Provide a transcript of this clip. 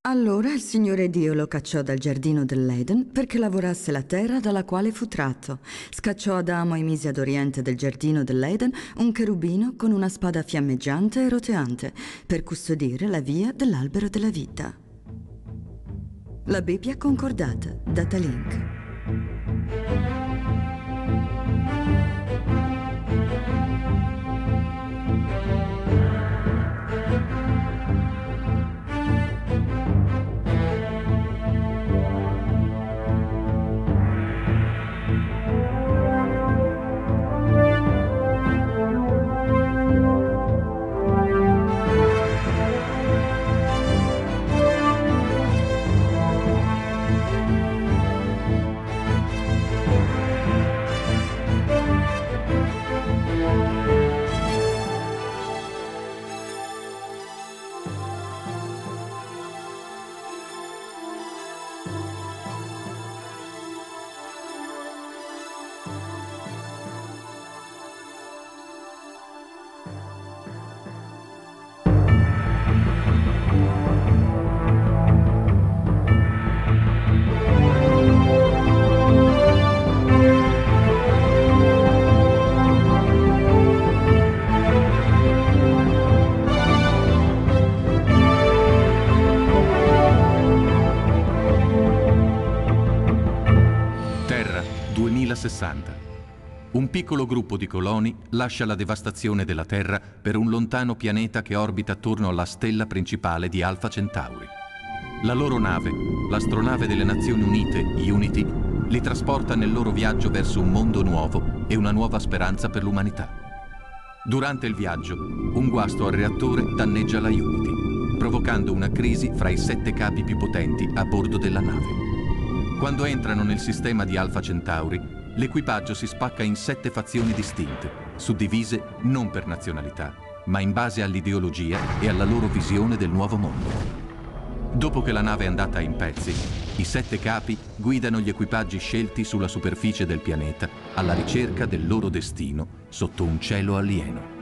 Allora il Signore Dio lo cacciò dal giardino dell'Eden perché lavorasse la terra dalla quale fu tratto. Scacciò Adamo e mise ad oriente del giardino dell'Eden un cherubino con una spada fiammeggiante e roteante per custodire la via dell'albero della vita. La Bibbia concordata, Datalink. Terra 2060. Un piccolo gruppo di coloni lascia la devastazione della Terra per un lontano pianeta che orbita attorno alla stella principale di Alpha Centauri. La loro nave, l'astronave delle Nazioni Unite, Unity, li trasporta nel loro viaggio verso un mondo nuovo e una nuova speranza per l'umanità. Durante il viaggio, un guasto al reattore danneggia la Unity, provocando una crisi fra i 7 capi più potenti a bordo della nave. Quando entrano nel sistema di Alpha Centauri, l'equipaggio si spacca in 7 fazioni distinte, suddivise non per nazionalità, ma in base all'ideologia e alla loro visione del nuovo mondo. Dopo che la nave è andata in pezzi, i 7 capi guidano gli equipaggi scelti sulla superficie del pianeta alla ricerca del loro destino sotto un cielo alieno.